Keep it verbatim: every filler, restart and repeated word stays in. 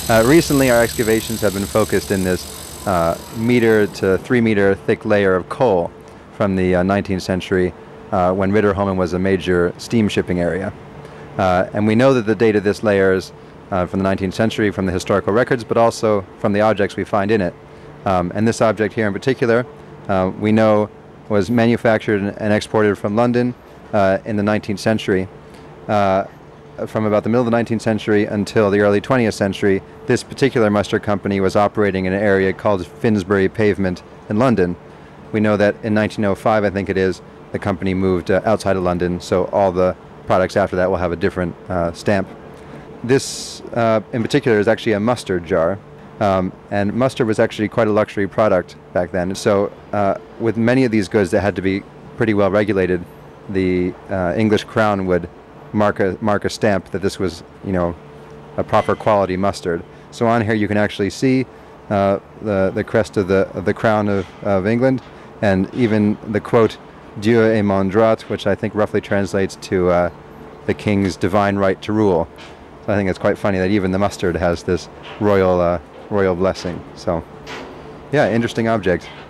Uh, recently, our excavations have been focused in this uh, meter to three meter thick layer of coal from the uh, nineteenth century, uh, when Riddarholmen was a major steam shipping area. Uh, and we know that the date of this layer is uh, from the nineteenth century, from the historical records, but also from the objects we find in it. Um, and this object here in particular, uh, we know was manufactured and exported from London uh, in the nineteenth century. Uh, from about the middle of the nineteenth century until the early twentieth century, this particular muster company was operating in an area called Finsbury Pavement in London. We know that in nineteen oh five, I think it is, the company moved uh, outside of London, so all the products after that will have a different uh, stamp. This uh, in particular is actually a mustard jar, um, and mustard was actually quite a luxury product back then. So uh, with many of these goods that had to be pretty well regulated, the uh, English crown would mark a mark a stamp that this was, you know, a proper quality mustard. So on here you can actually see uh, the the crest of the of the crown of, of England, and even the quote "Dieu est mon droit," which I think roughly translates to uh, the king's divine right to rule. So I think it's quite funny that even the mustard has this royal uh, royal blessing. So yeah, interesting object.